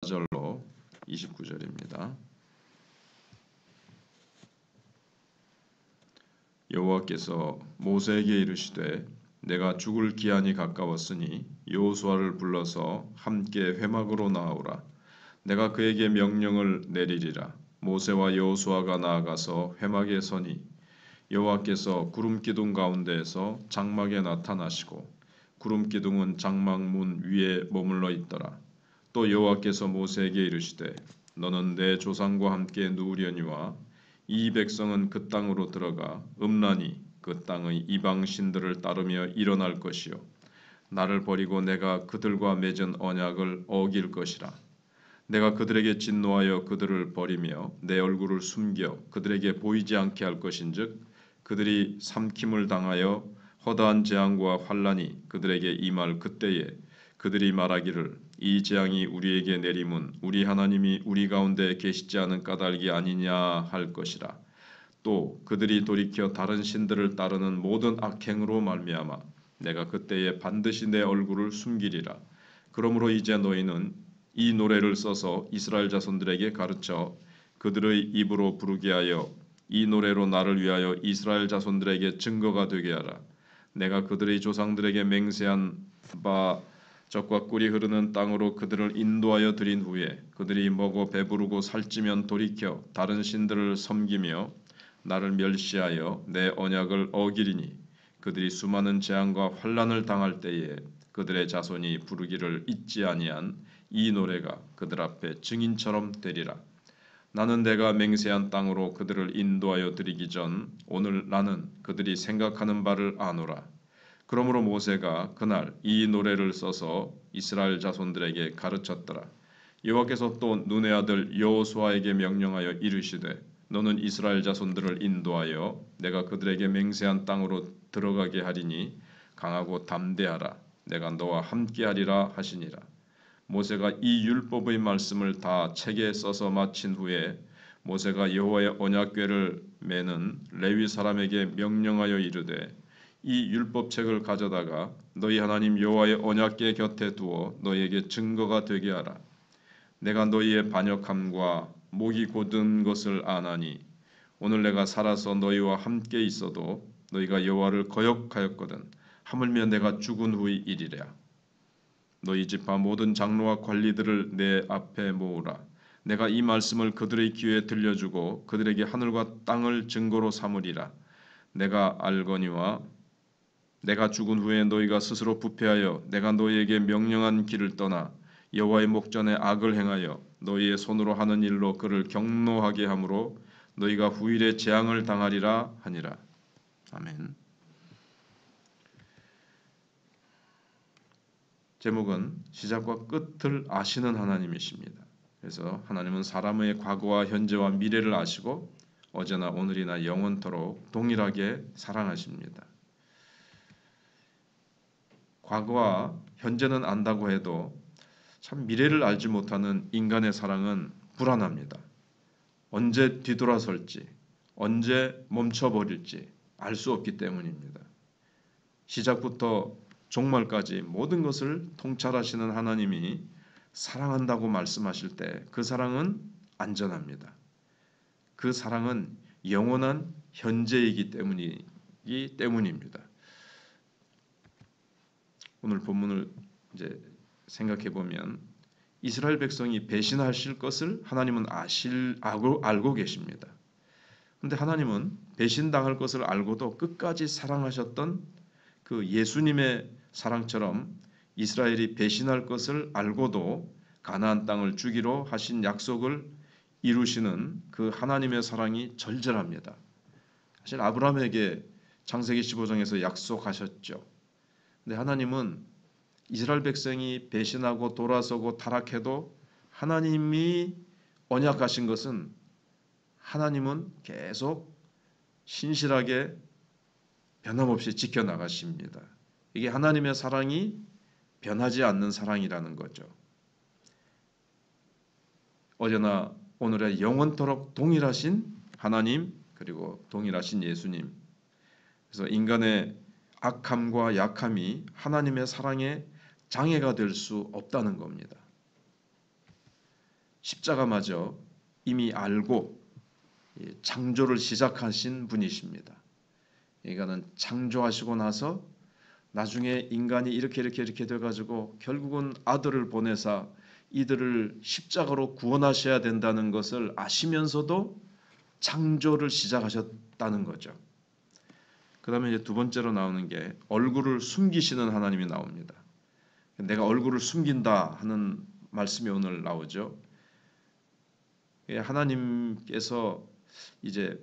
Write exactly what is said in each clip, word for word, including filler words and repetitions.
절로 이십구 절입니다. 여호와께서 모세에게 이르시되 내가 죽을 기한이 가까웠으니 여호수아를 불러서 함께 회막으로 나아오라. 내가 그에게 명령을 내리리라. 모세와 여호수아가 나아가서 회막에 서니 여호와께서 구름 기둥 가운데에서 장막에 나타나시고 구름 기둥은 장막 문 위에 머물러 있더라. 또 여호와께서 모세에게 이르시되 너는 내 조상과 함께 누우려니와 이 백성은 그 땅으로 들어가 음란히 그 땅의 이방 신들을 따르며 일어날 것이요 나를 버리고 내가 그들과 맺은 언약을 어길 것이라. 내가 그들에게 진노하여 그들을 버리며 내 얼굴을 숨겨 그들에게 보이지 않게 할 것인즉 그들이 삼킴을 당하여 허다한 재앙과 환난이 그들에게 임할 그때에 그들이 말하기를 이 재앙이 우리에게 내림은 우리 하나님이 우리 가운데 계시지 않은 까닭이 아니냐 할 것이라. 또 그들이 돌이켜 다른 신들을 따르는 모든 악행으로 말미암아 내가 그때에 반드시 내 얼굴을 숨기리라. 그러므로 이제 너희는 이 노래를 써서 이스라엘 자손들에게 가르쳐 그들의 입으로 부르게 하여 이 노래로 나를 위하여 이스라엘 자손들에게 증거가 되게 하라. 내가 그들의 조상들에게 맹세한 바 젖과 꿀이 흐르는 땅으로 그들을 인도하여 들인 후에 그들이 먹어 배부르고 살찌면 돌이켜 다른 신들을 섬기며 나를 멸시하여 내 언약을 어기리니 그들이 수많은 재앙과 환난을 당할 때에 그들의 자손이 부르기를 잊지 아니한 이 노래가 그들 앞에 증인처럼 되리라. 나는 내가 맹세한 땅으로 그들을 인도하여 드리기 전 오늘 나는 그들이 생각하는 바를 아노라. 그러므로 모세가 그날 이 노래를 써서 이스라엘 자손들에게 가르쳤더라. 여호와께서 또 눈의 아들 여호수아에게 명령하여 이르시되 너는 이스라엘 자손들을 인도하여 내가 그들에게 맹세한 땅으로 들어가게 하리니 강하고 담대하라. 내가 너와 함께하리라 하시니라. 모세가 이 율법의 말씀을 다 책에 써서 마친 후에 모세가 여호와의 언약궤를 매는 레위 사람에게 명령하여 이르되 이 율법책을 가져다가 너희 하나님 여호와의 언약궤 곁에 두어 너희에게 증거가 되게 하라. 내가 너희의 반역함과 목이 곧은 것을 아나니 오늘 내가 살아서 너희와 함께 있어도 너희가 여호와를 거역하였거든 하물며 내가 죽은 후의 일이랴. 너희 지파 모든 장로와 관리들을 내 앞에 모으라. 내가 이 말씀을 그들의 귀에 들려주고 그들에게 하늘과 땅을 증거로 삼으리라. 내가 알거니와 내가 죽은 후에 너희가 스스로 부패하여 내가 너희에게 명령한 길을 떠나 여호와의 목전에 악을 행하여 너희의 손으로 하는 일로 그를 경노하게 함으로 너희가 후일에 재앙을 당하리라 하니라. 아멘. 제목은 시작과 끝을 아시는 하나님이십니다. 그래서 하나님은 사람의 과거와 현재와 미래를 아시고 어제나 오늘이나 영원토록 동일하게 사랑하십니다. 과거와 현재는 안다고 해도 참 미래를 알지 못하는 인간의 사랑은 불안합니다. 언제 뒤돌아설지, 언제 멈춰버릴지 알 수 없기 때문입니다. 시작부터 종말까지 모든 것을 통찰하시는 하나님이 사랑한다고 말씀하실 때 그 사랑은 안전합니다. 그 사랑은 영원한 현재이기 때문이기 때문입니다. 오늘 본문을 이제 생각해 보면 이스라엘 백성이 배신하실 것을 하나님은 아실 알고, 알고 계십니다. 그런데 하나님은 배신당할 것을 알고도 끝까지 사랑하셨던 그 예수님의 사랑처럼 이스라엘이 배신할 것을 알고도 가나안 땅을 주기로 하신 약속을 이루시는 그 하나님의 사랑이 절절합니다. 사실 아브라함에게 창세기 십오 장에서 약속하셨죠. 근데 하나님은 이스라엘 백성이 배신하고 돌아서고 타락해도 하나님이 언약하신 것은 하나님은 계속 신실하게 변함없이 지켜나가십니다. 이게 하나님의 사랑이 변하지 않는 사랑이라는 거죠. 어제나 오늘의 영원토록 동일하신 하나님 그리고 동일하신 예수님. 그래서 인간의 악함과 약함이 하나님의 사랑에 장애가 될 수 없다는 겁니다. 십자가마저 이미 알고 창조를 시작하신 분이십니다. 이거는 창조하시고 나서 나중에 인간이 이렇게 이렇게 이렇게 돼가지고 결국은 아들을 보내사 이들을 십자가로 구원하셔야 된다는 것을 아시면서도 창조를 시작하셨다는 거죠. 그 다음에 이제 두 번째로 나오는 게 얼굴을 숨기시는 하나님이 나옵니다. 내가 얼굴을 숨긴다 하는 말씀이 오늘 나오죠. 하나님께서 이제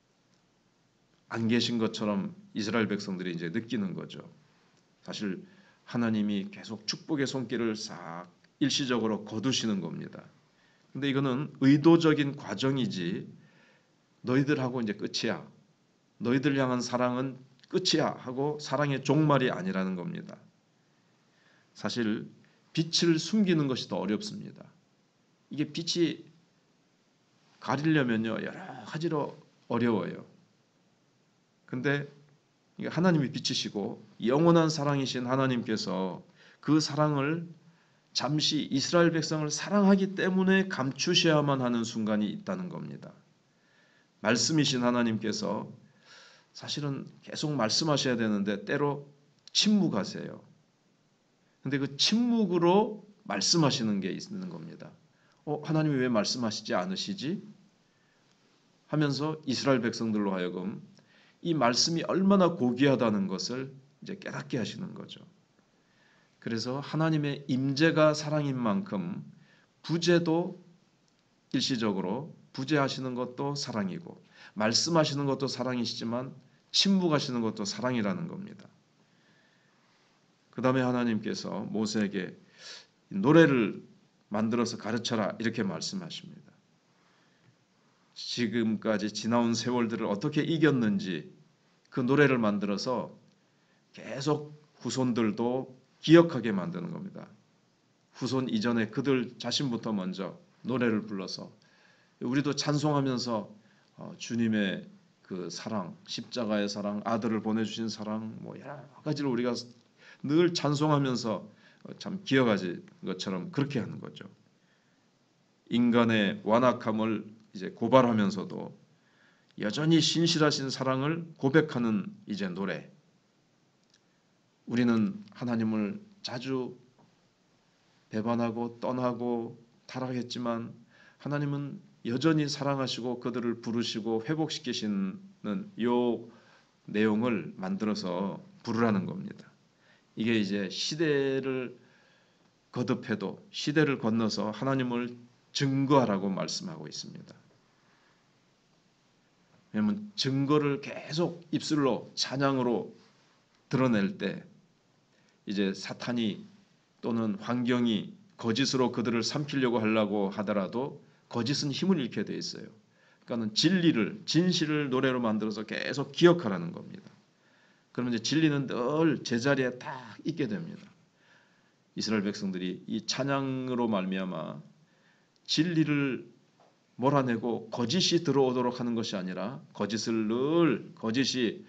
안 계신 것처럼 이스라엘 백성들이 이제 느끼는 거죠. 사실 하나님이 계속 축복의 손길을 싹 일시적으로 거두시는 겁니다. 근데 이거는 의도적인 과정이지 너희들하고 이제 끝이야. 너희들 향한 사랑은 끝이야 하고 사랑의 종말이 아니라는 겁니다. 사실 빛을 숨기는 것이 더 어렵습니다. 이게 빛이 가리려면요 여러 가지로 어려워요. 근데 하나님이 빛이시고 영원한 사랑이신 하나님께서 그 사랑을 잠시 이스라엘 백성을 사랑하기 때문에 감추셔야만 하는 순간이 있다는 겁니다. 말씀이신 하나님께서 사실은 계속 말씀하셔야 되는데 때로 침묵하세요. 근데 그 침묵으로 말씀하시는 게 있는 겁니다. 어, 하나님이 왜 말씀하시지 않으시지? 하면서 이스라엘 백성들로 하여금 이 말씀이 얼마나 고귀하다는 것을 이제 깨닫게 하시는 거죠. 그래서 하나님의 임재가 사랑인 만큼 부재도 일시적으로 부재하시는 것도 사랑이고 말씀하시는 것도 사랑이시지만 침묵하시는 것도 사랑이라는 겁니다. 그 다음에 하나님께서 모세에게 노래를 만들어서 가르쳐라 이렇게 말씀하십니다. 지금까지 지나온 세월들을 어떻게 이겼는지 그 노래를 만들어서 계속 후손들도 기억하게 만드는 겁니다. 후손 이전에 그들 자신부터 먼저 노래를 불러서 우리도 찬송하면서 주님의 그 사랑, 십자가의 사랑, 아들을 보내주신 사랑, 뭐 여러 가지를 우리가 늘 찬송하면서 참 기억하지 것처럼 그렇게 하는 거죠. 인간의 완악함을 이제 고발하면서도 여전히 신실하신 사랑을 고백하는 이제 노래. 우리는 하나님을 자주 배반하고 떠나고 타락했지만 하나님은 여전히 사랑하시고 그들을 부르시고 회복시키시는 요 내용을 만들어서 부르라는 겁니다. 이게 이제 시대를 거듭해도 시대를 건너서 하나님을 증거하라고 말씀하고 있습니다. 왜냐하면 증거를 계속 입술로 찬양으로 드러낼 때 이제 사탄이 또는 환경이 거짓으로 그들을 삼키려고 하려고 하더라도 거짓은 힘을 잃게 돼 있어요. 그러니까는 진리를 진실을 노래로 만들어서 계속 기억하라는 겁니다. 그러면 이제 진리는 늘 제자리에 딱 있게 됩니다. 이스라엘 백성들이 이 찬양으로 말미암아 진리를 몰아내고 거짓이 들어오도록 하는 것이 아니라 거짓을 늘 거짓이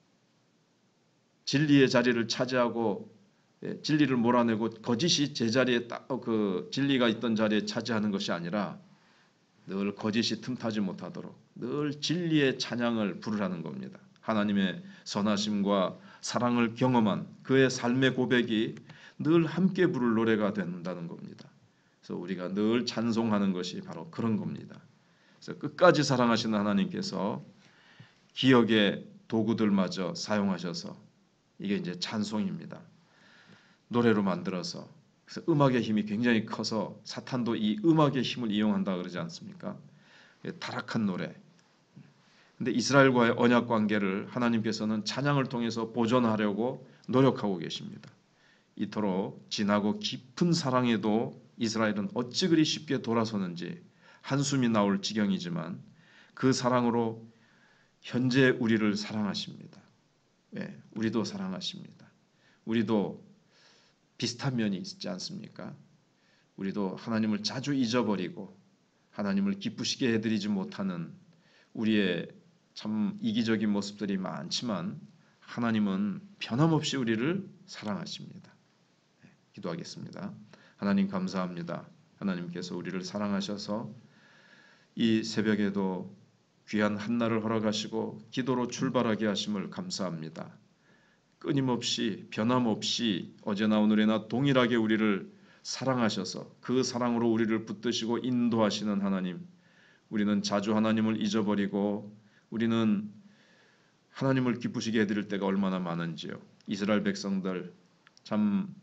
진리의 자리를 차지하고 진리를 몰아내고 거짓이 제자리에 딱 그 진리가 있던 자리에 차지하는 것이 아니라 늘 거짓이 틈타지 못하도록 늘 진리의 찬양을 부르라는 겁니다. 하나님의 선하심과 사랑을 경험한 그의 삶의 고백이 늘 함께 부를 노래가 된다는 겁니다. 그래서 우리가 늘 찬송하는 것이 바로 그런 겁니다. 그래서 끝까지 사랑하시는 하나님께서 기억의 도구들마저 사용하셔서 이게 이제 찬송입니다. 노래로 만들어서 그래서 음악의 힘이 굉장히 커서 사탄도 이 음악의 힘을 이용한다 그러지 않습니까? 타락한 노래. 근데 이스라엘과의 언약 관계를 하나님께서는 찬양을 통해서 보존하려고 노력하고 계십니다. 이토록 진하고 깊은 사랑에도 이스라엘은 어찌 그리 쉽게 돌아서는지 한숨이 나올 지경이지만 그 사랑으로 현재 우리를 사랑하십니다. 네, 우리도 사랑하십니다. 우리도 비슷한 면이 있지 않습니까? 우리도 하나님을 자주 잊어버리고 하나님을 기쁘시게 해드리지 못하는 우리의 참 이기적인 모습들이 많지만 하나님은 변함없이 우리를 사랑하십니다. 네, 기도하겠습니다. 하나님 감사합니다. 하나님께서 우리를 사랑하셔서 이 새벽에도 귀한 한날을 허락하시고 기도로 출발하게 하심을 감사합니다. 끊임없이 변함없이 어제나 오늘이나 동일하게 우리를 사랑하셔서 그 사랑으로 우리를 붙드시고 인도하시는 하나님, 우리는 자주 하나님을 잊어버리고 우리는 하나님을 기쁘시게 해드릴 때가 얼마나 많은지요. 이스라엘 백성들 참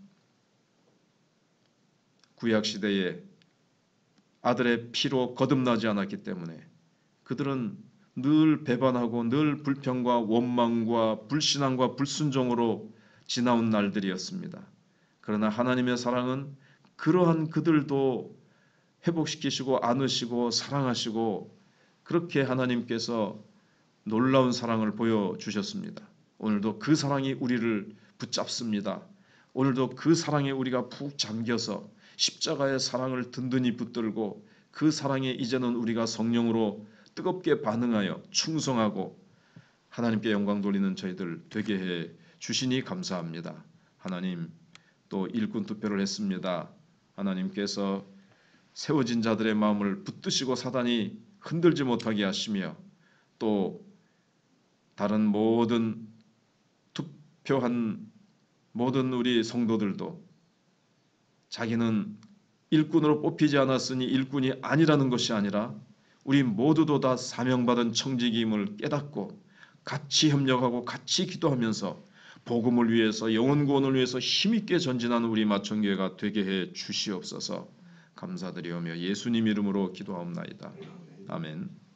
구약 시대에 아들의 피로 거듭나지 않았기 때문에 그들은 늘 배반하고 늘 불평과 원망과 불신앙과 불순종으로 지나온 날들이었습니다. 그러나 하나님의 사랑은 그러한 그들도 회복시키시고 안으시고 사랑하시고 그렇게 하나님께서 놀라운 사랑을 보여주셨습니다. 오늘도 그 사랑이 우리를 붙잡습니다. 오늘도 그 사랑에 우리가 푹 잠겨서 십자가의 사랑을 든든히 붙들고 그 사랑에 이제는 우리가 성령으로 뜨겁게 반응하여 충성하고 하나님께 영광 돌리는 저희들 되게 해 주시니 감사합니다. 하나님, 또 일꾼 투표를 했습니다. 하나님께서 세워진 자들의 마음을 붙드시고 사단이 흔들지 못하게 하시며 또 다른 모든 투표한 모든 우리 성도들도 자기는 일꾼으로 뽑히지 않았으니 일꾼이 아니라는 것이 아니라 우리 모두도 다 사명받은 청직임을 깨닫고 같이 협력하고 같이 기도하면서 복음을 위해서 영혼 구원을 위해서 힘있게 전진하는 우리 마천교회가 되게 해 주시옵소서. 감사드리오며 예수님 이름으로 기도하옵나이다. 아멘.